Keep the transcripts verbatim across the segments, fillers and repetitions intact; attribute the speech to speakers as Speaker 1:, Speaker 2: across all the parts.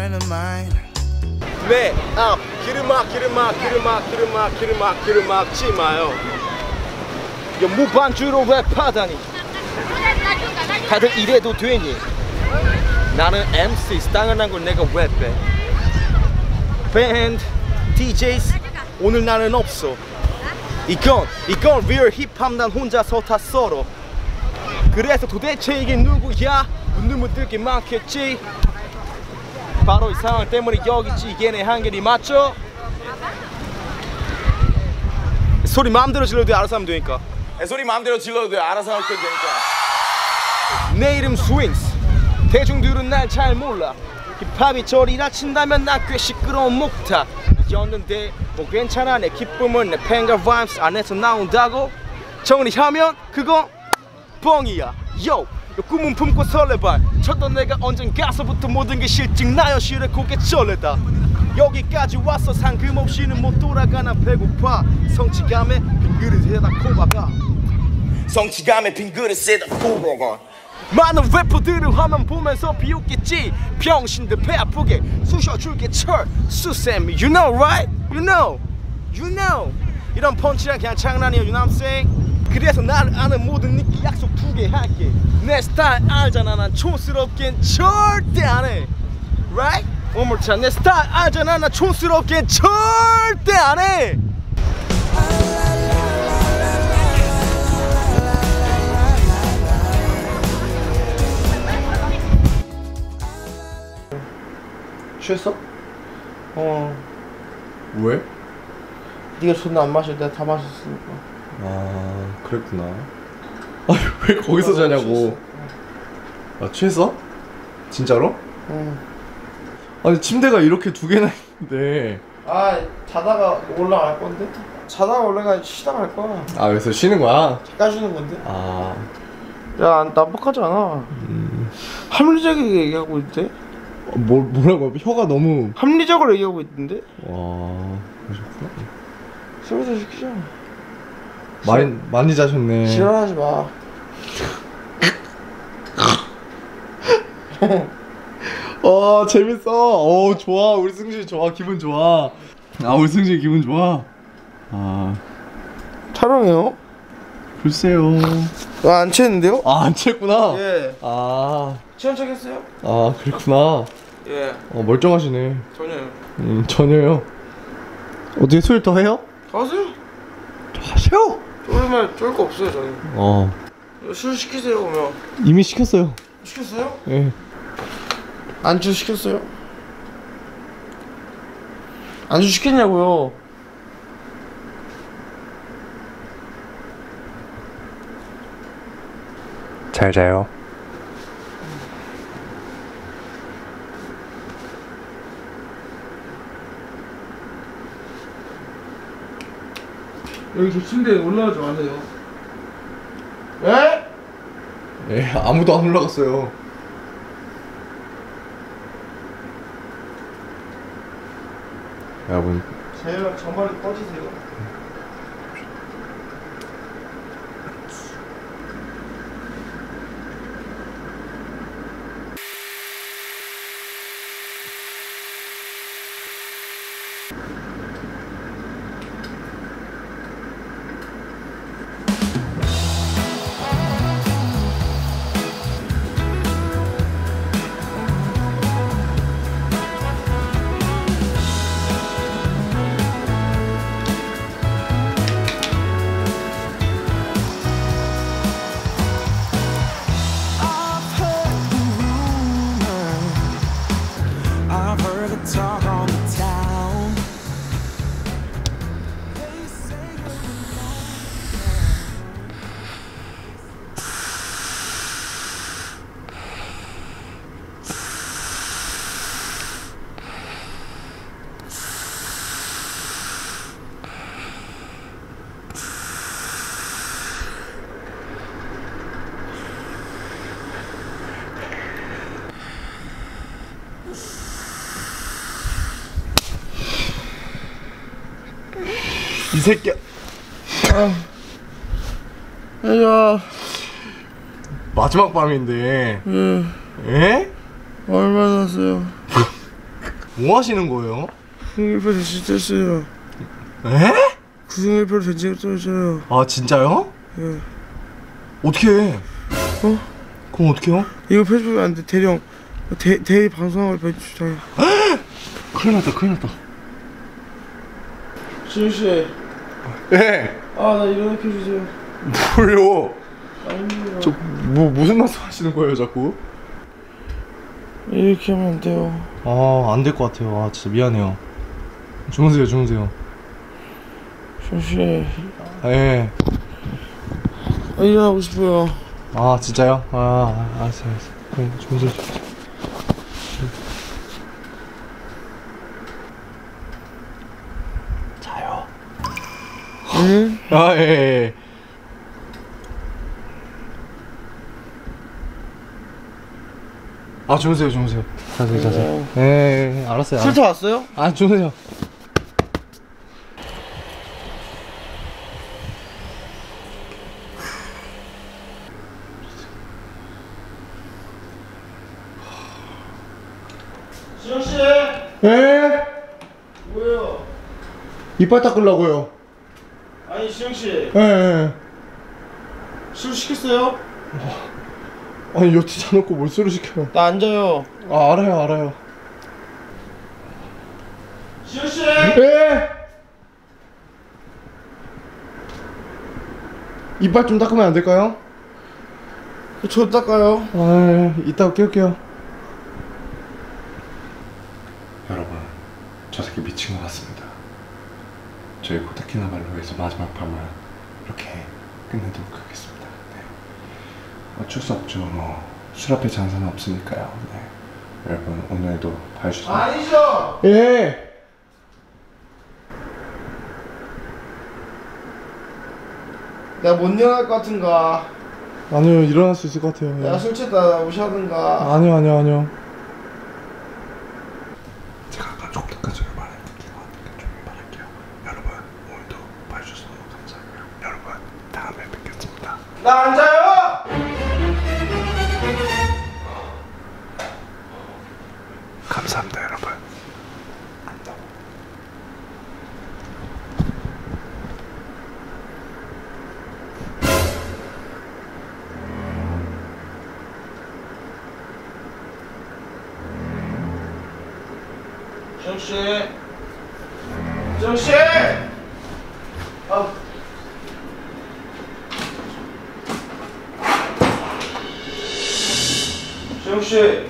Speaker 1: friend of mine.
Speaker 2: 네, 아, 기름막, 기름막, 기름막, 기름막, 기름막, 기름 막지 마요. 야, 무반주로 랩하다니. 다들 이래도 되니? 나는 엠씨, 당연한 걸 내가 왜 빼? 밴드, 디제이스, 오늘 나는 없어. 이건, 이건 real 힙합 난 혼자서 다 썰어. 그래서 도대체 이게 누구야? 묻는 분들 게 많겠지. 바로 이 상황 때문에 여기지. 얘네 한결이 맞죠? 소리 마음대로 질러도 돼. 알아서 하면 되니까.
Speaker 3: 소리 마음대로 질러도 돼. 알아서 하면 되니까.
Speaker 2: 내 이름 스윙스. 대중들은 날 잘 몰라. 힙합이 저리라 친다면 나 꽤 시끄러운 목탁 였는데 뭐 괜찮아. 내 기쁨은 내 팬과 바이브스 안에서 나온다고. 정리하면 그거 뻥이야. 요, 요 꿈은 품고 설레발. 쳤던 내가 언젠가서부터 모든 게 실증 나요. 실에 고개 절레다. 여기까지 왔어. 상금없이는 못 돌아가. 난 배고파. 성취감에 빈 그릇에다 코박아.
Speaker 3: 성취감에 빈 그릇에다 코박아.
Speaker 2: 많은 래퍼들은 화면 보면서 비웃겠지. 병신들 배 아프게 쑤셔줄게 철 수세미. You know right? You know You know 이런 펀치랑 그냥 장난이야. You know what I'm saying? 그래서 나를 아는 모든 니께 약속 두 개 할게. 내 스타일 알잖아. 난 촌스럽겐 절대 안해. Right? One more time. 내 스타일 알잖아. 난 촌스럽겐 절대 안해. 취했어? 어.
Speaker 4: 왜?
Speaker 2: 네가 존나 안 마셔. 내가 다 마셨으니까.
Speaker 4: 아, 그랬구나. 아, 왜 거기서 자냐고. 아, 취했어? 진짜로?
Speaker 2: 응.
Speaker 4: 아니, 침대가 이렇게 두 개나 있는데.
Speaker 2: 아, 자다가 올라갈 건데? 자다가 올라가 쉬다 갈 거야.
Speaker 4: 아, 여기서 쉬는 거야?
Speaker 2: 잠깐 쉬는 건데?
Speaker 4: 아.
Speaker 2: 야, 나쁘지 않아.
Speaker 4: 음.
Speaker 2: 합리적이게 얘기하고 있대?
Speaker 4: 뭐, 뭐라고? 혀가 너무.
Speaker 2: 합리적으로 얘기하고 있던데?
Speaker 4: 와, 그러셨구나.
Speaker 2: 술부터 시키자.
Speaker 4: 많이, 많이 자셨네.
Speaker 2: 지랄하지 마.
Speaker 4: 어, 재밌어. 어, 좋아. 우리 승실 좋아. 기분 좋아. 아, 우리 승실 기분 좋아. 아.
Speaker 2: 촬영해요?
Speaker 4: 글쎄요.
Speaker 2: 아, 안 취했는데요?
Speaker 4: 아, 안 취했구나.
Speaker 2: 예.
Speaker 4: 아.
Speaker 2: 취한 척 했어요?
Speaker 4: 아, 그렇구나.
Speaker 2: 예.
Speaker 4: 어, 멀쩡하시네.
Speaker 2: 전혀요.
Speaker 4: 음, 전혀요. 어떻게 술 더 해요?
Speaker 2: 가세요.
Speaker 4: 하세요.
Speaker 2: 쫄면 쫄 거 없어요, 저는.
Speaker 4: 어.
Speaker 2: 술 시키세요, 오면.
Speaker 4: 이미 시켰어요.
Speaker 2: 시켰어요?
Speaker 4: 예.
Speaker 2: 안주 시켰어요? 안주 시켰냐고요?
Speaker 4: 잘 자요.
Speaker 2: 여기 저 침대에 올라가지 마세요. 왜?
Speaker 4: 예, 아무도 안 올라갔어요. 여러분.
Speaker 2: 제일 전발이 꺼지세요.
Speaker 4: 이 새끼야.
Speaker 2: 아, 야,
Speaker 4: 마지막 밤인데.
Speaker 2: 응.
Speaker 4: 예?
Speaker 2: 얼마 샀어요?
Speaker 4: 뭐 하시는 거예요?
Speaker 2: 구성일표 대책 떴어요.
Speaker 4: 에?
Speaker 2: 구성일표 대책 떴어요.
Speaker 4: 아 진짜요?
Speaker 2: 예.
Speaker 4: 어떻게 해?
Speaker 2: 어?
Speaker 4: 그럼 어떻게 해요?
Speaker 2: 이거 페이스북에 안 돼. 대령 대 대리 방송을 배주다.
Speaker 4: 큰일 났다 큰일 났다.
Speaker 2: 지훈 씨.
Speaker 4: 예.
Speaker 2: 아 나 일어나게 해주세요.
Speaker 4: 뭘요?
Speaker 2: 아닙니다.
Speaker 4: 저 뭐 무슨 말씀 하시는 거예요 자꾸?
Speaker 2: 이렇게 하면 안 돼요.
Speaker 4: 아 안 될 것 같아요. 아 진짜 미안해요. 주무세요 주무세요.
Speaker 2: 지훈 씨.
Speaker 4: 예.
Speaker 2: 아, 일어나고 싶어요.
Speaker 4: 아 진짜요? 아 알았어 알았어. 네, 주무세요 주무세요. 자요.
Speaker 2: 응?
Speaker 4: 아 예. 예. 아 주무세요 주무세요. 자세요 자세요. 예, 예, 예 알았어요.
Speaker 2: 술타 왔어요?
Speaker 4: 아 주무세요.
Speaker 2: 지훈 씨.
Speaker 4: 예?
Speaker 2: 뭐예요?
Speaker 4: 이빨 닦으려고요.
Speaker 2: 아니 지훈 씨.
Speaker 4: 예. 예.
Speaker 2: 술 시켰어요?
Speaker 4: 아니 여티 자놓고 뭘 술을 시켜요?
Speaker 2: 나 앉아요.
Speaker 4: 아 알아요 알아요.
Speaker 2: 지훈 씨.
Speaker 4: 예. 이빨 좀 닦으면 안 될까요?
Speaker 2: 저 닦아요.
Speaker 4: 아 이따 깨울게요. 여러분 저 새끼 미친 것 같습니다. 저희 코타키나발루에서 마지막 밤을 이렇게 끝내도록 하겠습니다. 네. 어쩔 수 없죠. 뭐 술 앞에 장사는 없으니까요. 네. 여러분 오늘도 봐주셔서
Speaker 2: 아니죠.
Speaker 4: 예.
Speaker 2: 내가 못 일어날 것 같은가.
Speaker 4: 아니요 일어날 수 있을 것 같아요. 예.
Speaker 2: 내가 술 취했다 무시하든가.
Speaker 4: 아니요 아니요 아니요. 제가 아까 조금까지 말했는데 좀 말할게요. 여러분 오늘도 봐주셔서 너무 감사해요. 여러분 다음에 뵙겠습니다.
Speaker 2: 나 앉아요.
Speaker 4: 감사합니다 여러분. 안녕.
Speaker 2: 지훈 씨. 지훈 씨. 아. 지훈 씨.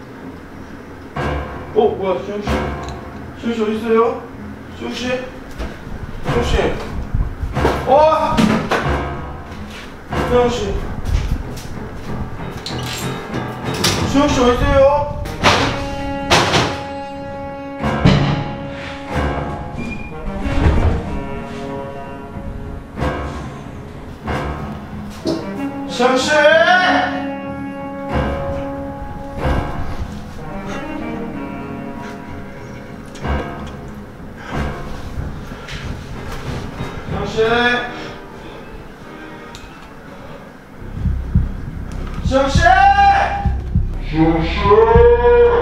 Speaker 2: 어 뭐야 지훈 씨. 지훈 씨 어디 있어요? 지훈 씨. 지훈 씨. 어. 지훈 씨. 지훈 씨 어디 있어요? 지훈 씨. 지훈 씨! 지훈 씨!